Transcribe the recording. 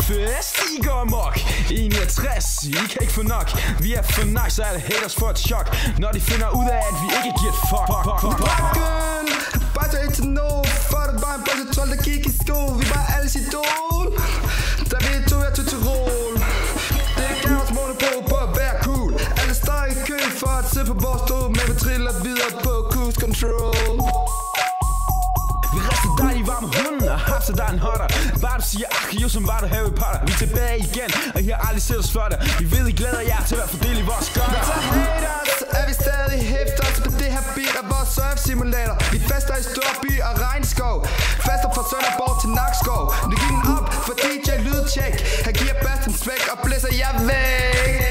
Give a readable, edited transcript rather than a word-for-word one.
fest, I går amok. 61, I kan ikke få nok. Vi er for nice, så alle haters får et chok, når de finder ud af, at vi ikke giver et fuck. Bakken, bare så ikke til noget. For det var en bold, 12, der gik i skole. Vi var alles idol. Da vi tog jer til Tirol. Det gav os monopol på at være cool. Alle står i kø for at sidde på vores stol, men vi triller videre på cruise control. Vi rester dejlige varme hunden og hapser dig en hotter. Bare du siger jo som var du Harry Potter. Vi er tilbage igen, og I har aldrig set os før det. Vi ved I glæder jer til at få del i vores godter. Så haters, er vi stadig hipsters på det her beat af vores surf-simulator. Vi fester i Storby og Regnskov. Fester fra Sønderborg til Nakskov. Nu giver den op for DJ Lydcheck. Han giver bassen smæk og blæser jer væk.